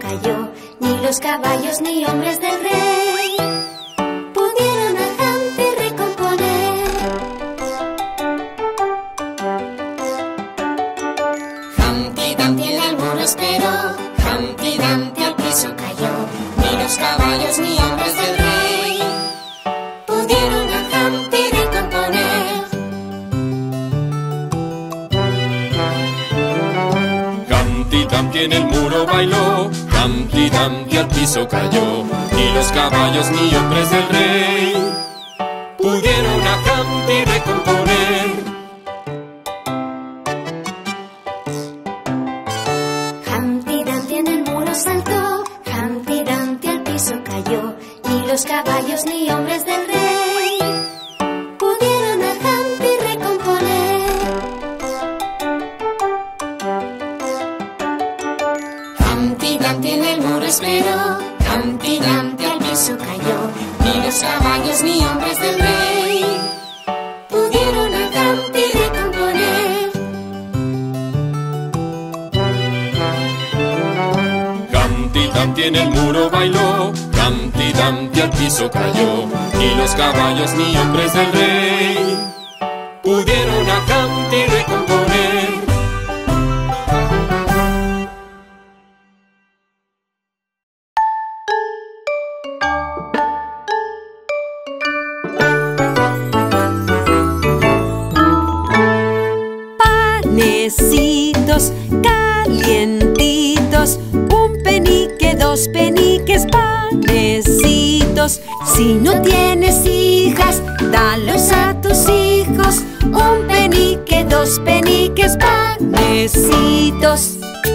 cayó, ni los caballos ni hombres del rey pudieron a Humpty recomponer. Humpty Dumpty en el muro esperó, Humpty Dumpty al piso cayó, ni los caballos ni hombres del rey pudieron a Humpty recomponer. Humpty Dumpty en el muro bailó, Humpty Dumpty al piso cayó, ni los caballos ni hombres del rey pudieron a Humpty recomponer. Humpty Dumpty en el muro saltó, Humpty Dumpty al piso cayó, ni los caballos ni hombres del rey pudieron a Humpty recomponer. Humpty Dumpty en el muro esperó, Humpty Dumpty al piso cayó, ni los caballos ni hombres del rey pudieron a Humpty recomponer. Humpty Dumpty en el muro bailó, Humpty Dumpty al piso cayó, ni los caballos ni hombres del rey pudieron a Humpty recomponer. Panecitos calientitos, un penique, dos peniques, panecitos. Si no tienes hijas, dalos a tus hijos, un penique, dos peniques, panecitos.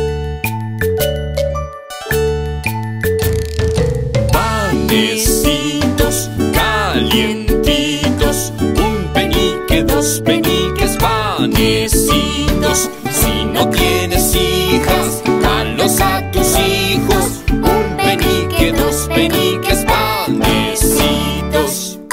Panecitos calientitos, un penique, dos peniques, panecitos. Si no tienes hijas, dalos a tus hijos, un penique, dos peniques, panecitos.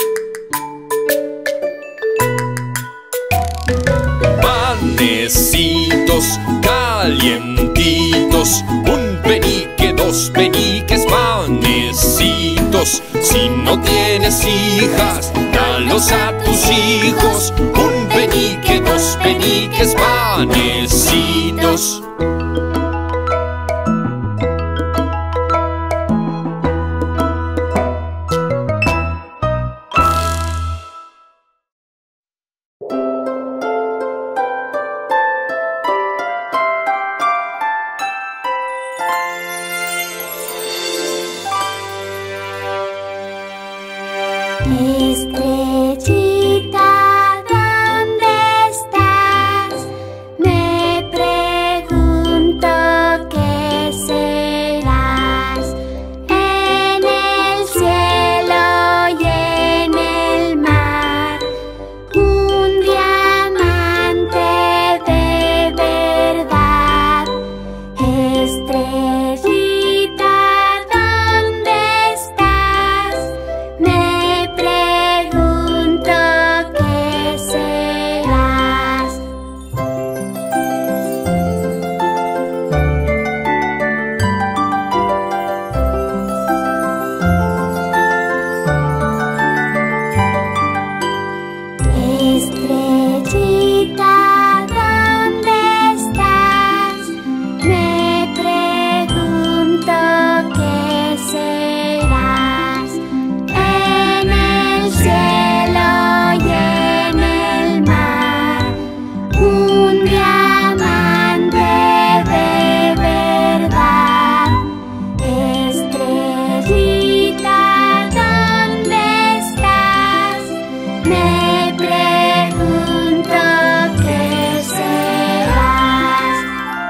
Panecitos calientitos, un penique, dos peniques, panecitos. Si no tienes hijas, dalos a tus hijos, un penique, dos peniques, panecitos. Estrellita, ¿dónde estás? Me pregunto qué serás. En el cielo y en el mar, un diamante de verdad. Estrellita, ¿dónde estás? Me pregunto qué serás. Estrellita, ¿dónde estás? Me pregunto qué serás. En el cielo y en el mar, un diamante de verdad. Estrellita, ¿dónde estás? Me pregunto qué serás.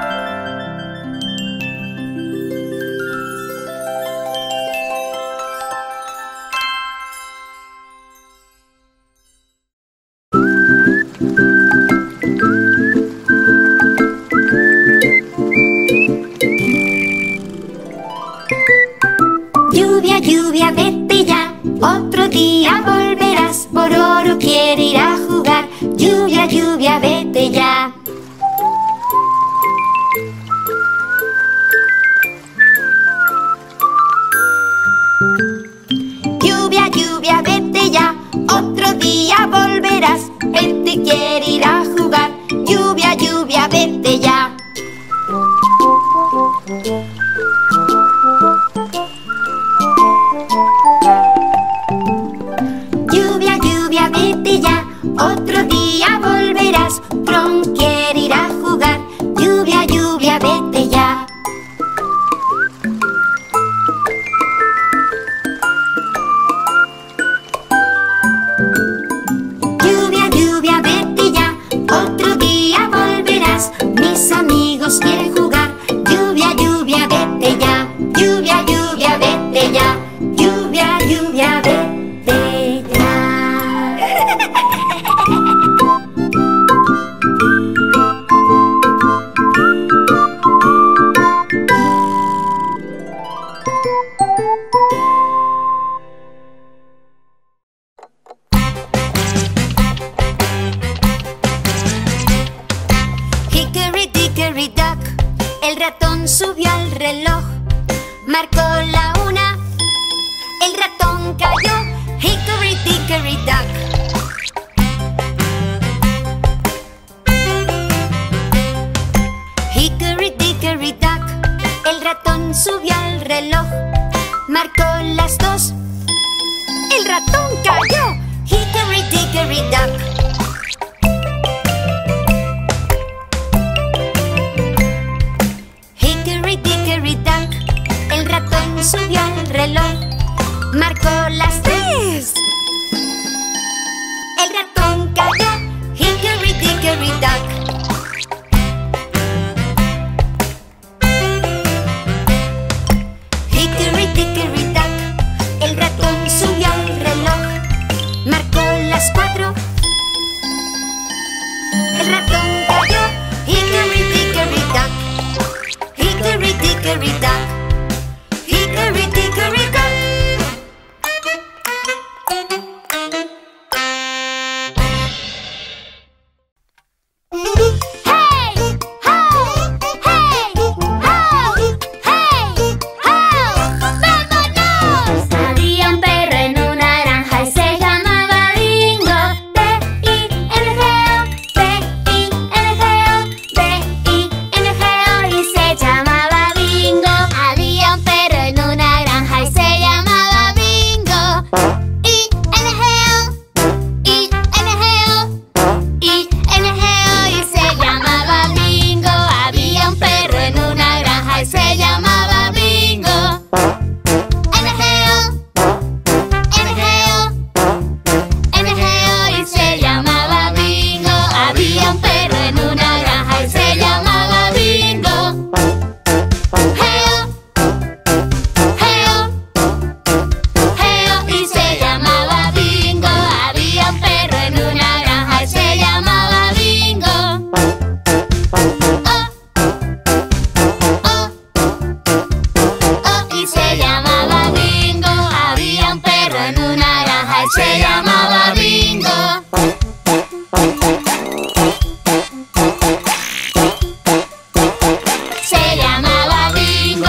Lluvia, lluvia, vete ya, otro día volverás. Pororo quiere ir a jugar. Lluvia, lluvia, vete ya. Lluvia, lluvia, vete ya, otro día volverás. Mis amigos quieren jugar. Lluvia, lluvia, vete ya. Lluvia, lluvia, vete ya. Lluvia, lluvia, vete ya. Hickory dickory dock, el ratón subió al reloj. Marcó la 1, el ratón cayó. Hickory dickory dock. Hickory dickory dock, el ratón subió al reloj. Marcó las 2, el ratón cayó. Hickory dickory dock. Hickory dickory dock, el ratón subió al reloj. Marcó las 3, el ratón cayó. Hickory dickory dock. Hickory dickory dock, el ratón subió al reloj. Marcó las 4, el ratón cayó. Hickory dickory dock. Hickory dickory dock. Hickory dickory dock. Hey, ho, hey, ho, hey, ho. ¡Vámonos! Había un perro en una granja y se llamaba Bingo. B-I-N-G-O, B-I-N-G-O, B-I-N-G-O y se llamaba Bingo. Había un perro en una granja y se llamaba Bingo. I-N-G-O, I-N-G-O, I-N-G-O y se llamaba Bingo. Había un perro en una granja y se llamaba Bingo. N-G-O, N-G-O, N-G-O y se llamaba Bingo. Había un perro en una granja y se llamaba Bingo. Geo, Geo, Geo y se llamaba Bingo. Había un perro en una granja y se llamaba Bingo. Y se llamaba Bingo. Había un perro en una granja y se llamaba Bingo. Se llamaba Bingo.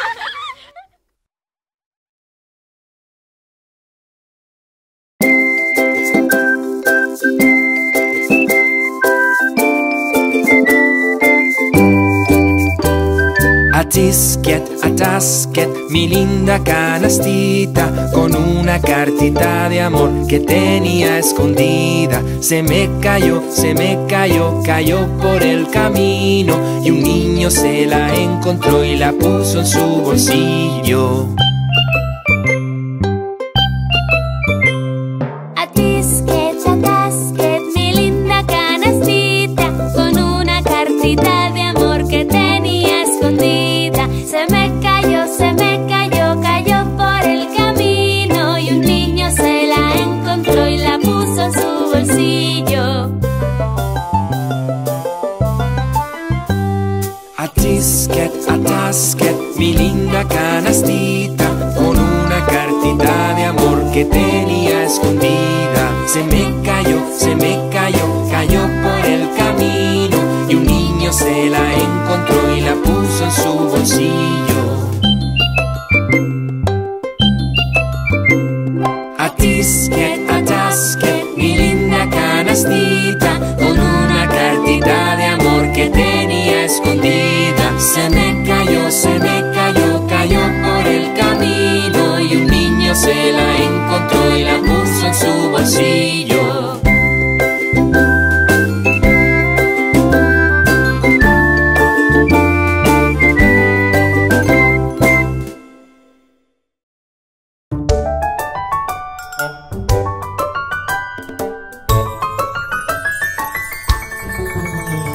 A tisket, a tasket, mi linda canastita, con una cartita de amor que tenía escondida. Se me cayó, cayó por el camino, y un niño se la encontró y la puso en su bolsillo. A tasket, mi linda canastita, con una cartita de amor que tenía escondida. Se me cayó, cayó por el camino, y un niño se la encontró y la puso en su bolsillo. A tasket, mi linda canastita, con una cartita de amor que tenía escondida. Se me cayó, cayó por el camino, y un niño se la encontró y la puso en su bolsillo. A tasket, mi linda canastita, con una cartita de amor que tenía escondida. Se me cayó, cayó por el camino, y un niño se la encontró y la puso en su bolsillo.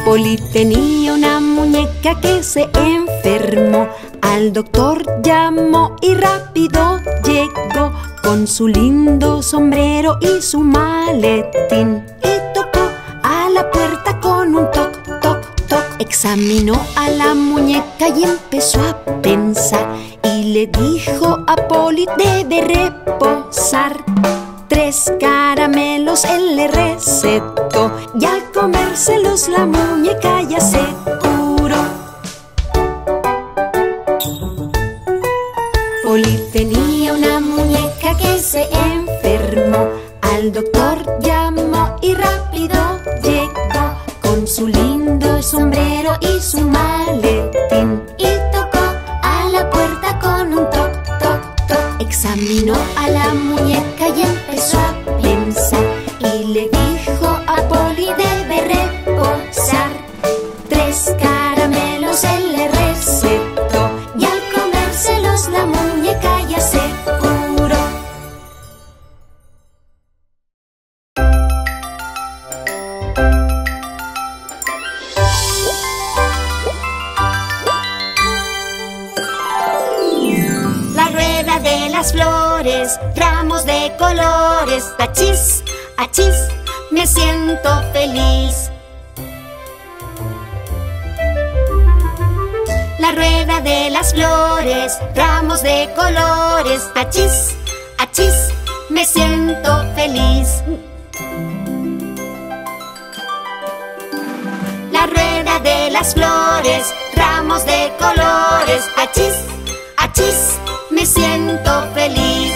Polly tenía una muñeca que se enfermó. Al doctor llamó y rápido llegó con su lindo sombrero y su maletín. Y tocó a la puerta con un toc, toc, toc. Examinó a la muñeca y empezó a pensar. Y le dijo a Polly: debe reposar. 3 caramelos él le recetó, y al comérselos la muñeca ya se curó. Polly tenía una muñeca que se enfermó. Al doctor llamó y rápido llegó con su lindo sombrero y su maletín. Y tocó a la puerta con un toc, toc, toc. Examinó a la muñeca y empezó a pensar. Y le dijo a Polly: debe reposar. 3 caramelos él le recetó, y al comérselos la muñeca ya se curó. La rueda de las flores, ramos de colores. Achís, achís, me siento feliz. La rueda de las flores, ramos de colores. Achís, achís, me siento feliz. La rueda de las flores, ramos de colores. Achís, achís, me siento feliz.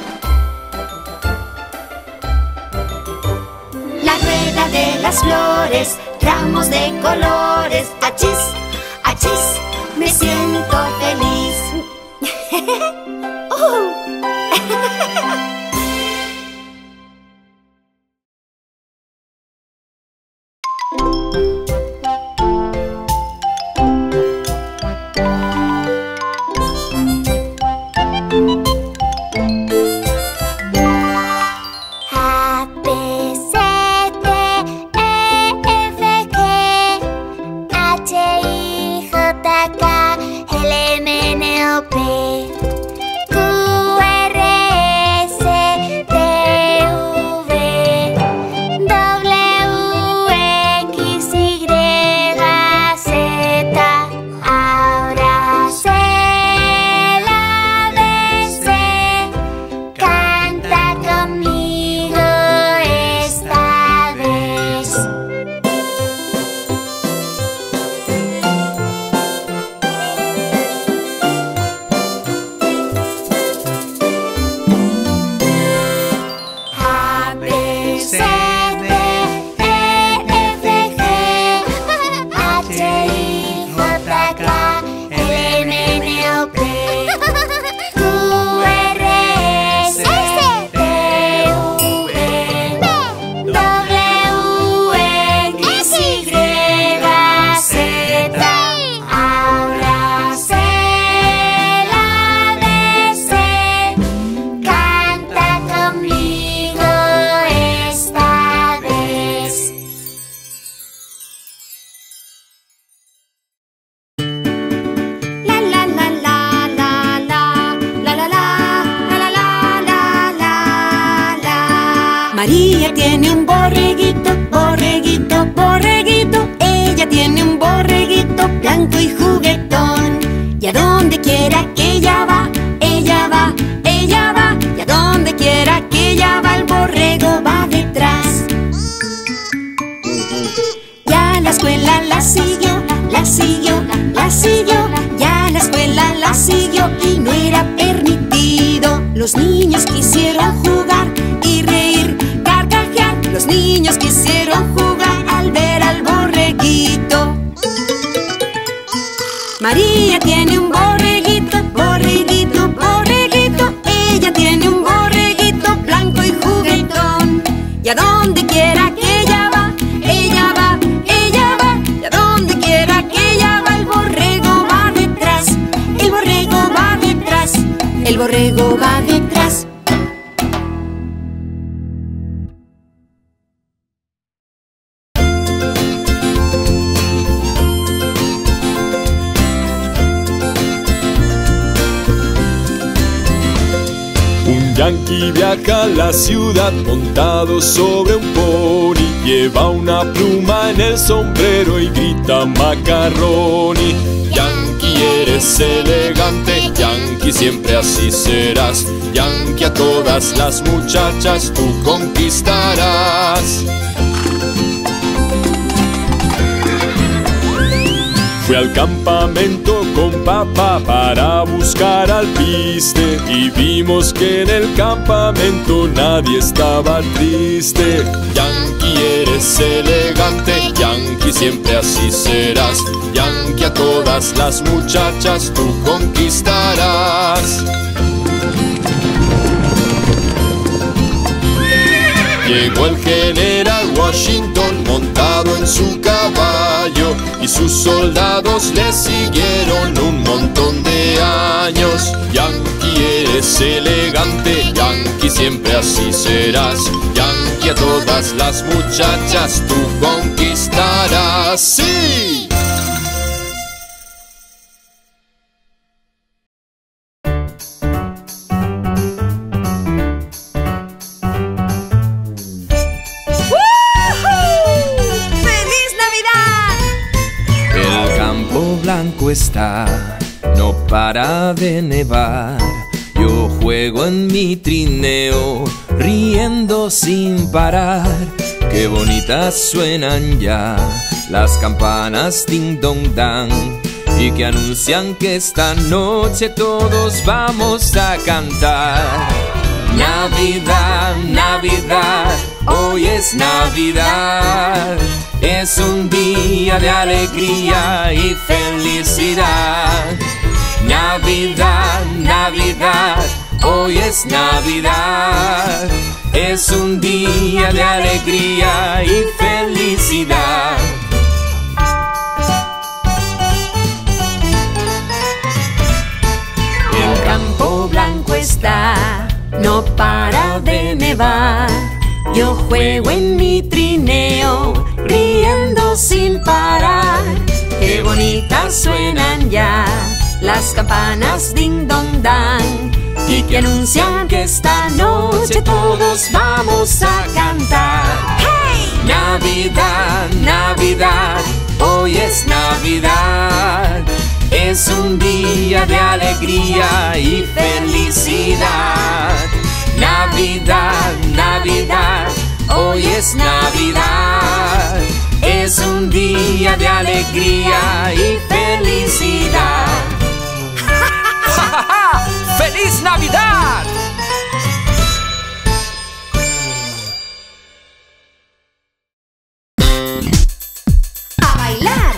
La rueda de las flores, ramos de colores. Achís, achís, me siento feliz. A, B, C, D, E, F, G, H, I, J, K, L, M, N, O, P, Q, R, S, T, V, W, X, Y, Z. Ahora sé la ABC. Canta conmigo esta vez. A, B, C, D, E, F, G, H, I, J, K, L, M, N, O, P, Q, R, S, T, V, W, X, Y, Z. Ahora sé la ABC. Canta conmigo esta vez. La la la la la la la la la la la la la la. María tiene un borreguito, borreguito, borreguito. Ella tiene un borreguito blanco y juguetón. Y a donde quiera que ella va, ella va, ella va. Y a donde quiera que ella va, el borrego va detrás. Ya la escuela la siguió, la siguió, la siguió. Ya la escuela la siguió y no era permitido. Los niños quisieron jugar y reír, carcajear. Los niños quisieron jugar al ver al borreguito. María tiene un borreguito, borreguito, borreguito. Ella tiene un borreguito blanco y juguetón. Y a donde quiera que ella va, ella va, ella va. Y a donde quiera que ella va, el borrego va detrás. El borrego va detrás. El borrego va detrás. Yankee viaja a la ciudad montado sobre un pony. Lleva una pluma en el sombrero y grita macaroni. Yankee, eres elegante, Yankee, siempre así serás. Yankee, a todas las muchachas tú conquistarás. Fui al campamento con papá para buscar alpiste y vimos que en el campamento nadie estaba triste. Yankee, eres elegante, Yankee, siempre así serás. Yankee, a todas las muchachas tú conquistarás. Llegó el general Washington montado en su caballo y sus soldados le siguieron un montón de años. Yankee, eres elegante, Yankee, siempre así serás. Yankee, a todas las muchachas tú conquistarás. ¡Sí! Está, no para de nevar. Yo juego en mi trineo, riendo sin parar. Qué bonitas suenan ya las campanas ding dong dang, y que anuncian que esta noche todos vamos a cantar. Navidad, Navidad, hoy es Navidad. Es un día de alegría y felicidad. Navidad, Navidad, hoy es Navidad. Es un día de alegría y felicidad. El campo blanco está, no para de nevar. Yo juego en mi trineo, riendo sin parar. Qué bonitas suenan ya las campanas ding dong dang, y que anuncian que esta noche todos vamos a cantar. ¡Hey! Navidad, Navidad, hoy es Navidad. Es un día de alegría y felicidad. Navidad, Navidad, hoy es Navidad. Es un día de alegría y felicidad. ¡Feliz Navidad! ¡A bailar!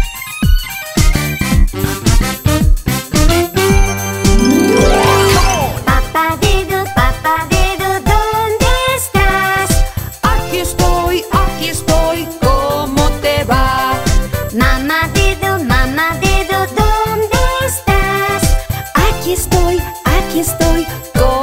Papá dedo, ¿dónde estás? Aquí estoy, ¿cómo te va? Mamá dedo, ¿dónde estás? Aquí estoy,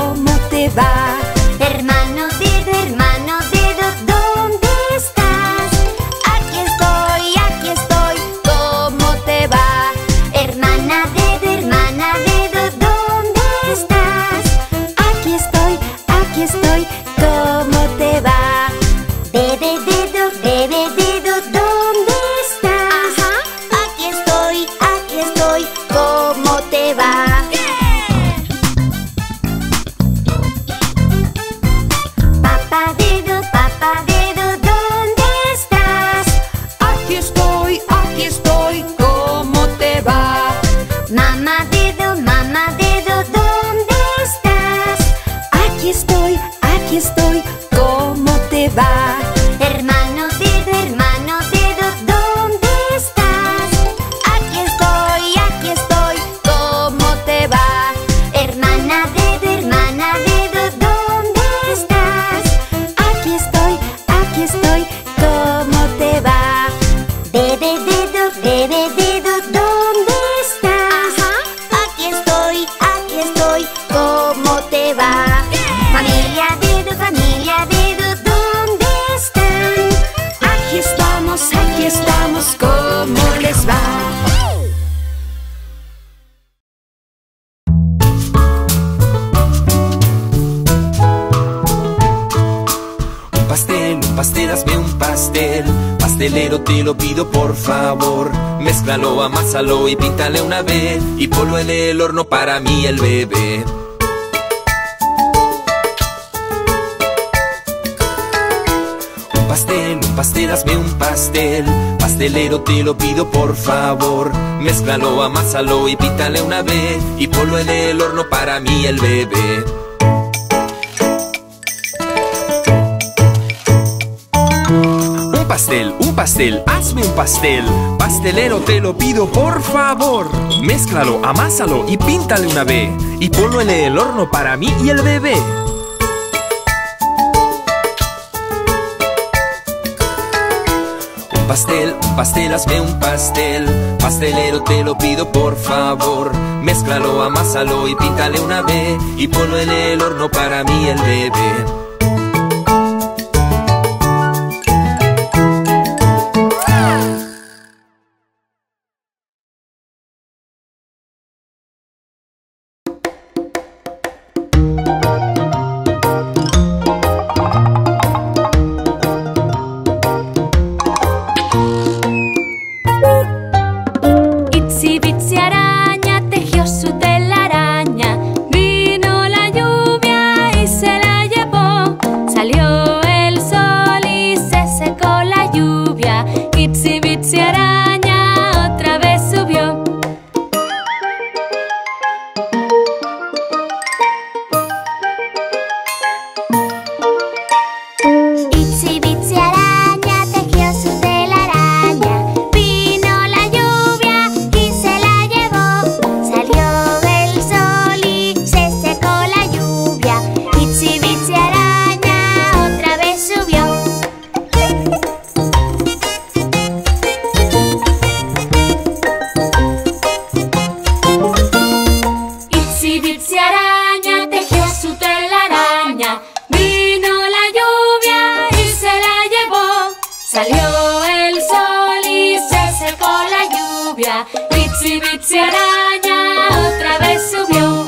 pastel, hazme un pastel. Pastelero, te lo pido por favor. Mézclalo, amásalo y píntale una B. Y ponlo en el horno para mí y el bebé. Un pastel, hazme un pastel. Pastelero, te lo pido por favor. Mézclalo, amásalo y píntale una B. Y ponlo en el horno para mí y el bebé. Un pastel, hazme un pastel. Pastelero, te lo pido por favor. Mézclalo, amásalo y píntale una B. Y ponlo en el horno para mí y el bebé. Un pastel, hazme un pastel. Pastelero, te lo pido por favor. Mézclalo, amásalo y píntale una B. Y ponlo en el horno para mí y el bebé. Itsy bitsy araña otra vez subió.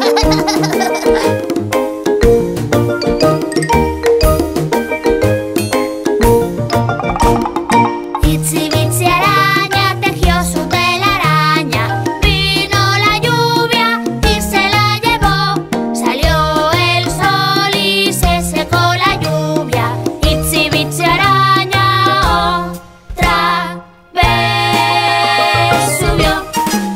Itsy bitsy araña tejió su telaraña. Vino la lluvia y se la llevó. Salió el sol y se secó la lluvia. Itsy bitsy araña otra vez subió.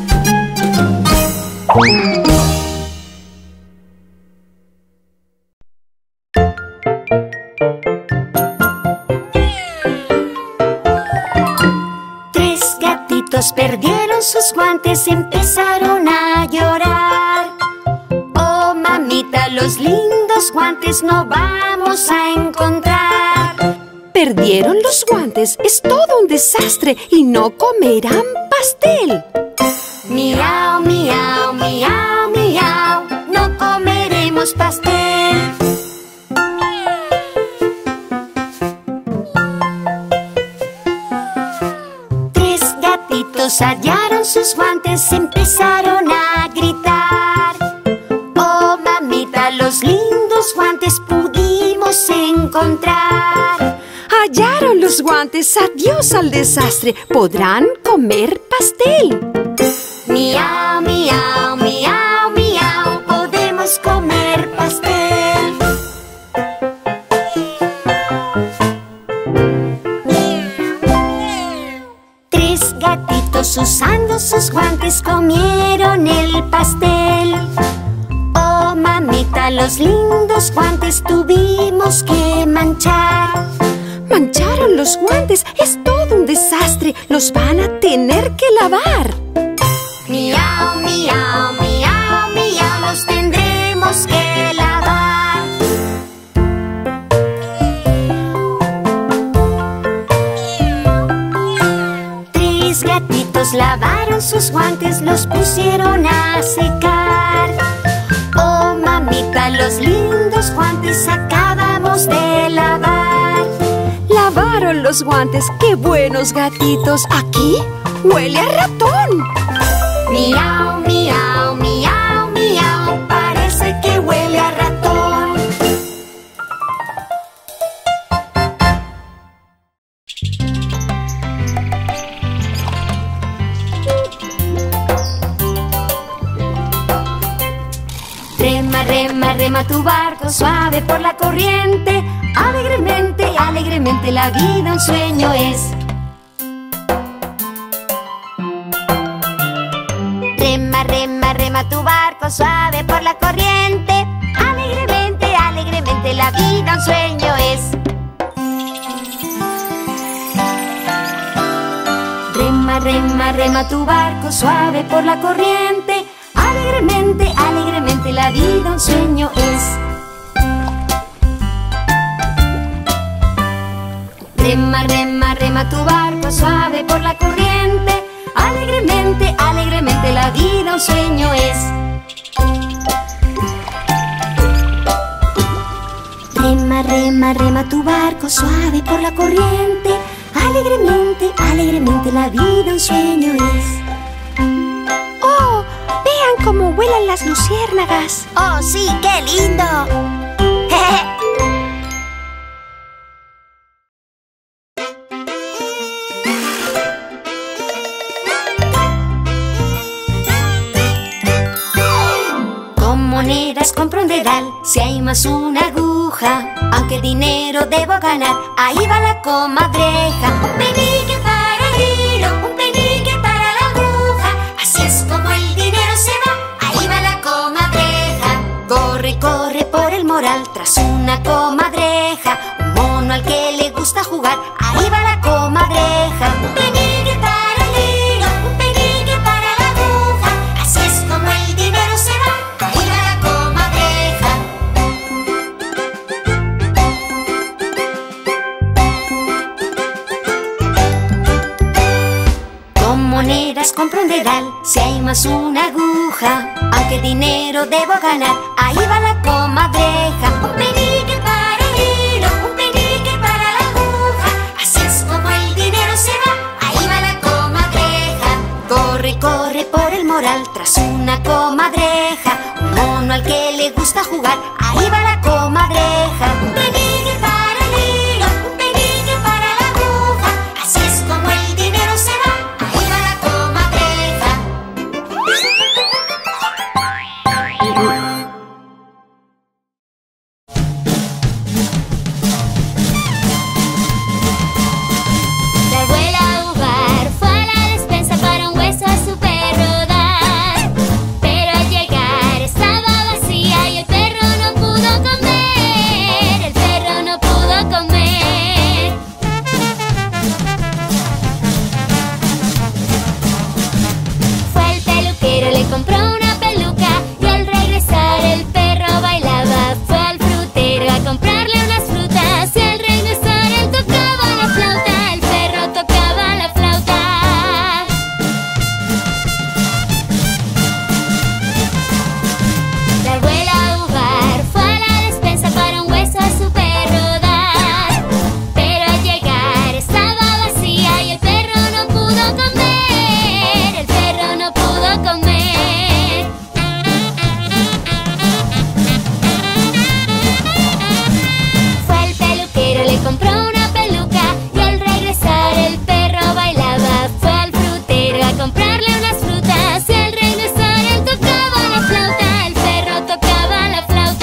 Tres gatitos perdieron sus guantes, empezaron a llorar. Oh, mamita, los lindos guantes no vamos a encontrar. Perdieron los guantes, es todo un desastre y no comerán pastel. Miau, miau, miau, miau, no comeremos pastel. Tres gatitos hallaron sus guantes, empezaron a gritar. Oh, mamita, los lindos guantes pudimos encontrar. Hallaron los guantes, adiós al desastre, podrán comer pastel. Miau, miau, miau, miau, podemos comer pastel. Tres gatitos usando sus guantes comieron el pastel. Oh, mamita, los lindos guantes tuvimos que manchar. Mancharon los guantes, es todo un desastre, los van a tener que lavar. Miau, miau, miau, miau, los tendremos que lavar. Tres gatitos lavaron sus guantes, los pusieron a secar. Oh, mamita, los lindos guantes acabamos de lavar. Lavaron los guantes, qué buenos gatitos. Aquí huele a ratón. Miau, miau, miau, miau, parece que huele a ratón. rema tu barco suave por la corriente. Alegremente, alegremente la vida un sueño es. Rema, rema, rema tu barco suave por la corriente. Alegremente, alegremente la vida un sueño es. Rema, rema, rema tu barco suave por la corriente. Alegremente, alegremente la vida un sueño es. Rema, rema, rema tu barco suave por la corriente. Alegremente, alegremente la vida un sueño es. Rema, rema, rema tu barco suave por la corriente. Alegremente, alegremente la vida un sueño es. ¡Oh! ¡Vean cómo vuelan las luciérnagas! ¡Oh, sí! ¡Qué lindo! Con monedas compro un dedal, si hay más una aguja. Aunque dinero debo ganar, ahí va la comadreja. Un penique para el hilo, un penique para la aguja. Así es como el dinero se va, ahí va la comadreja. Corre, corre por el moral tras una comadreja. Un mono al que le gusta jugar, ahí va la comadreja. Un penique para el hilo, un penique para la aguja. Así es como el dinero se va, ahí va la comadreja. Con monedas compro un dedal, si hay más una aguja. Aunque dinero debo ganar, ahí va la comadreja. Un penique para el hilo, un penique para la aguja. Así es como el dinero se va, ahí va la comadreja. Corre, corre por el moral tras una comadreja. Un mono al que le gusta jugar, ahí va la comadreja. Un penique para el hilo, un penique para la aguja. Así es como el dinero se va, ahí va la comadreja. La abuela Ubar fue a la despensa para un hueso a su perro dar. Pero al llegar estaba vacía y el perro no pudo comer. El perro no pudo comer. Fue el peluquero, le compró una peluca y al regresar el perro bailaba. Fue al frutero a comprarle unas frutas y al regresar él tocaba la flauta. El perro tocaba la flauta. La abuela Ubar fue a la despensa para un hueso a su perro dar. Pero al llegar estaba vacía y el perro no pudo comer. El perro no pudo comer. Fue el peluquero, le compró una peluca y al regresar el perro bailaba. Fue al frutero a comprarle unas frutas y al regresar él tocaba la flauta. El perro tocaba la flauta.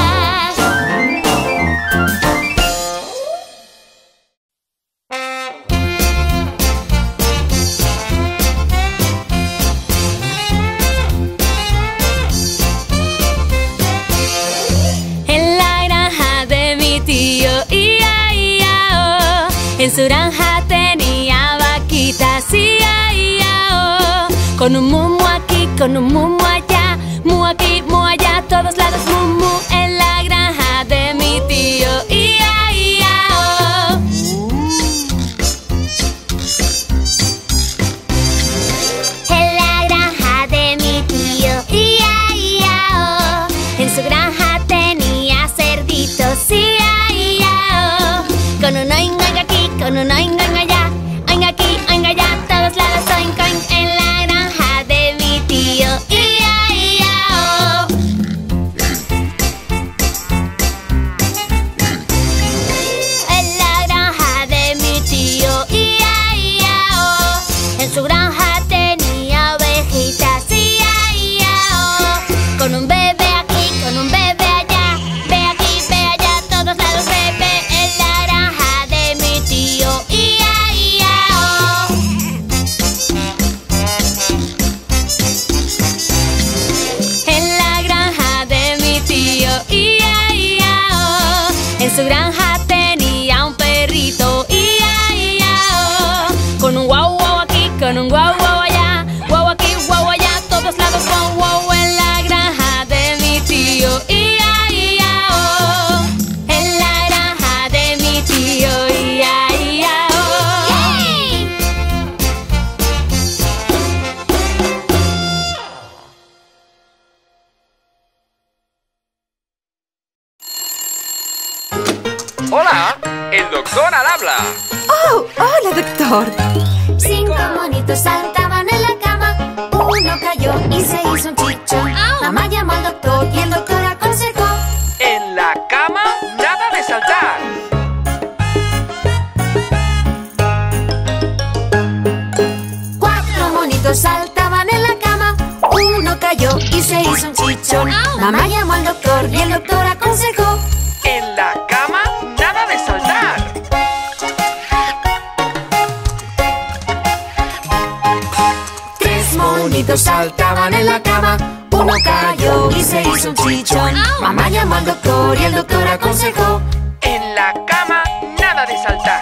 En la granja de mi tío, ia, ia, oh. En su granja tenía vaquitas, ia, ia, oh. Con un mumu aquí, con un mumu allá, mu aquí, mu allá, todos lados mumu. En la granja de mi tío, ia, ia, oh. En la granja de mi tío, ia, ia, oh. En su granja tenía cerditos, ia, ia, oh. Con un oing oing aquí, con un oing oing allá, oing aquí, oing allá, todos lados oing oing. En la granja de mi tío, ia, ia, oh. En la granja de mi tío, ia, ia, oh. En su granja tenía ovejitas, ia, ia, oh. Con un bebé aquí, con un bebé allá, habla. ¡Oh! ¡Hola, doctor! 5 monitos saltaban en la cama. Uno cayó y se hizo un chichón. Mamá llamó al doctor y el doctor aconsejó: En la cama, nada de saltar. 4 monitos saltaban en la cama. Uno cayó y se hizo un chichón. Mamá llamó al doctor y el doctor aconsejó: En la cama, nada de saltar. 3 monitos saltaban en la cama. Uno cayó y se hizo un chichón. Mamá llamó al doctor y el doctor aconsejó: En la cama, nada de saltar.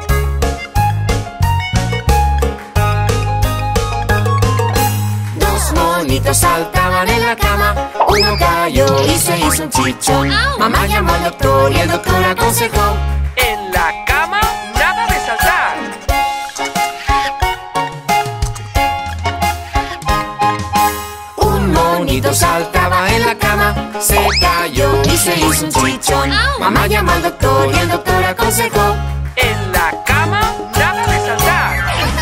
2 monitos saltaban en la cama. Uno cayó y se hizo un chichón. Mamá llamó al doctor y el doctor aconsejó: En la cama, nada de saltar. 1 monito saltaba en la cama. Se cayó y se hizo un chichón. Mamá llamó al doctor y el doctor aconsejó: En la cama, nada de saltar.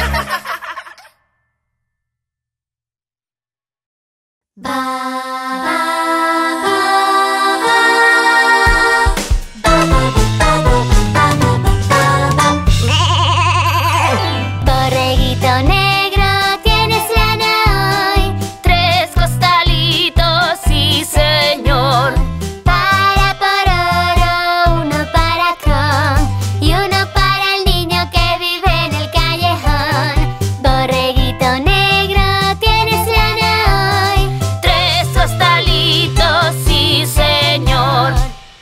Borreguito negro, tienes lana hoy. 3 costalitos, sí señor. Para por oro, uno para con y uno para el niño que vive en el callejón. Borreguito negro, tienes lana hoy. 3 costalitos, sí señor.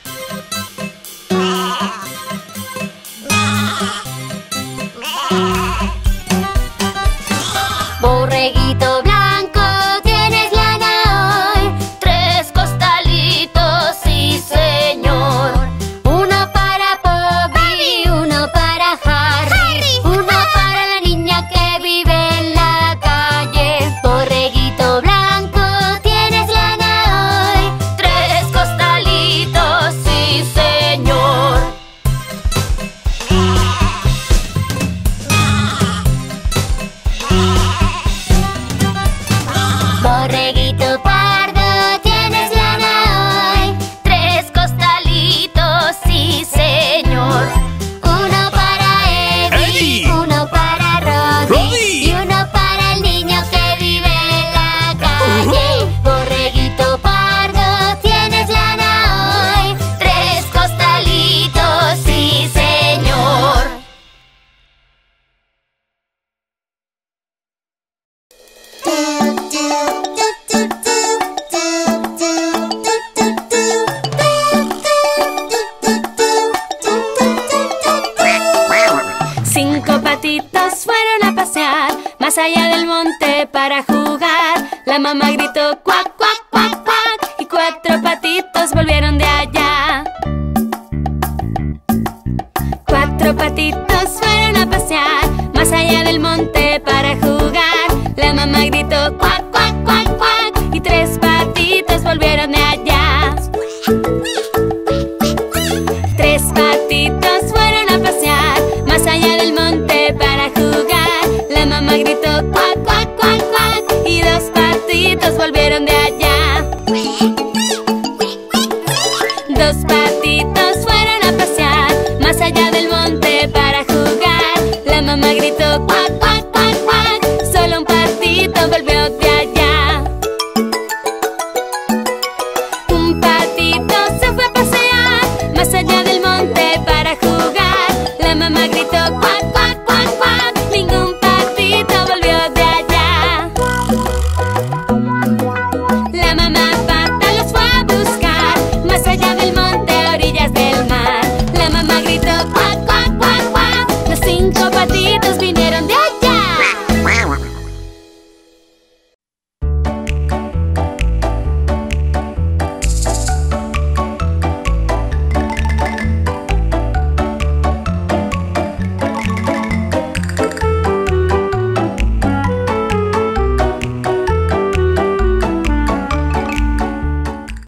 Borreguito blanco, tienes lana hoy. 3 costalitos, sí señor. Uno para Bobby, uno para Harry, uno para la niña que vive en la calle. Borreguito blanco, tienes lana hoy. 3 costalitos, sí señor. Borreguito pardo, tienes lana hoy. 3 costalitos, sí señor. Uno para Eddie, uno para Roddy y uno para el niño que vive en la calle. Borreguito pardo, tienes lana hoy. 3 costalitos, sí señor. Cinco patitos fueron a pasear más allá del monte para jugar. La mamá gritó cuac, cuac, cuac, cuac y 4 patitos volvieron de allá. 4 patitos fueron a pasear más allá del monte para jugar.